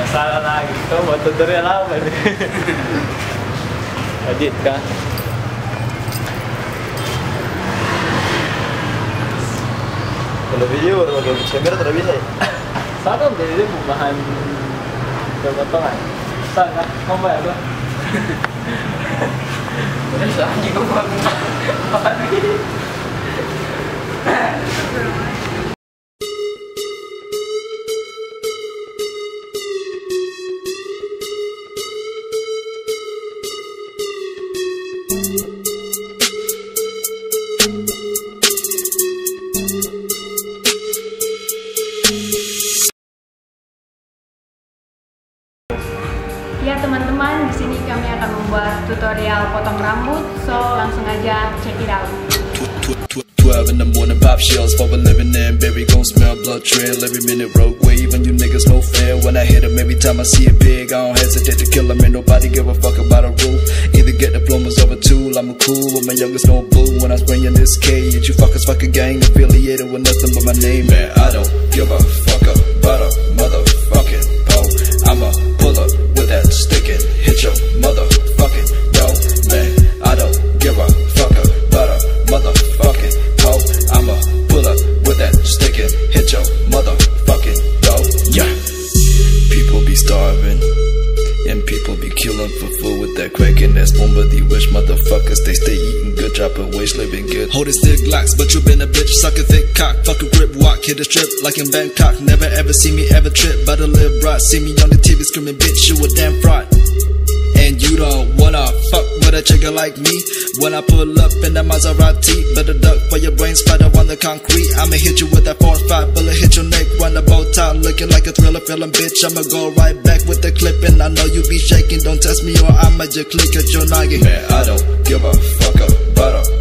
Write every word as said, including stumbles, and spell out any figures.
salah lagi. Kau buat tutorial apa nih? Edit kah? Kalau video baru pakai kamera tidak bisa ya? Sama jadi bahan potongan. Sana, kamu bayar tuh. Udah soalnya gue mau Ya teman-teman, di sini kami akan membuat tutorial potong rambut, so langsung aja check it out. twelve in the morning, pop shells for a living in. Berry gon' smell blood trail every minute. Rogue wave and you niggas no fair. When I hit him, every time I see a pig, I don't hesitate to kill him. Ain't nobody give a fuck about a rule. Either get diplomas or a tool. I'm a cool with my youngest no boo. When I spring in this cage, you fuckers fuck a gang affiliated with nothing but my name. Man, I don't give a fuck about a motherfucking pole. I'ma pull up with that stick and hit your motherfucking dough. Man, I don't give a fuck about a motherfucking pole. I'ma pull up with that stick and hit your motherfucking dough. Yeah. People be starving and people be killing for food with that crack and that spoon. But these rich motherfuckers, they stay eating good, dropping weight, living good. Holding stick locks, but you been a bitch, suck a thick cock, fuck a grip, walk, hit a strip like in Bangkok. Never ever see me ever trip, but a little brat. See me on the T V screaming, bitch, you a damn fraud. And you don't wanna fuck with a chick like me. When I pull up in that Maserati, better duck for your brain splatter on the concrete. I'ma hit you with that four five bullet, hit your neck, run the bow tie, looking like a thriller film, bitch. I'ma go right back with the clip, and I know you be shaking. Don't test me or I'ma just click at your noggin. Man, I don't give a fuck about a